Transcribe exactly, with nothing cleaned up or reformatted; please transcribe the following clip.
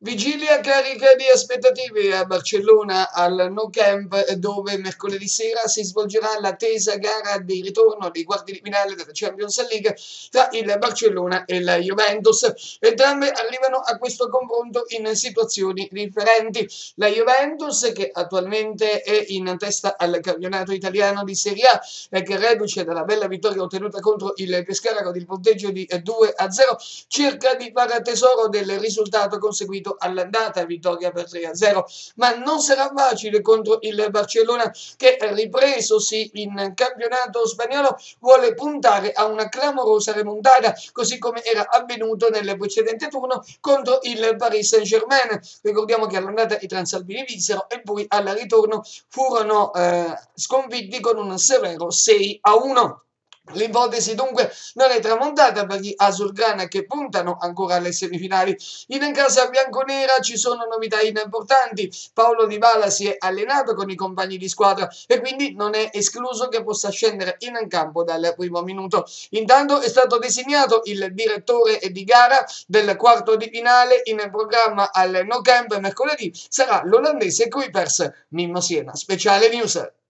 Vigilia carica di aspettative a Barcellona al Nou Camp, dove mercoledì sera si svolgerà l'attesa gara di ritorno dei quarti di finale della Champions League tra il Barcellona e la Juventus. Entrambe arrivano a questo confronto in situazioni differenti. La Juventus, che attualmente è in testa al campionato italiano di Serie A e che reduce dalla bella vittoria ottenuta contro il Pescara con il punteggio di due a zero, cerca di fare tesoro del risultato conseguito all'andata, vittoria per tre a zero, ma non sarà facile contro il Barcellona che, ripresosi in campionato spagnolo, vuole puntare a una clamorosa remontata, così come era avvenuto nel precedente turno contro il Paris Saint-Germain. Ricordiamo che all'andata i transalpini vinsero e poi al ritorno furono eh, sconfitti con un severo sei a uno. L'ipotesi dunque non è tramontata per gli azulgrana che puntano ancora alle semifinali. In casa bianconera ci sono novità importanti. Paulo Dybala si è allenato con i compagni di squadra e quindi non è escluso che possa scendere in campo dal primo minuto. Intanto è stato designato il direttore di gara del quarto di finale in programma al Nou Camp mercoledì. Sarà l'olandese Kuipers. Mimmo Siena, speciale news.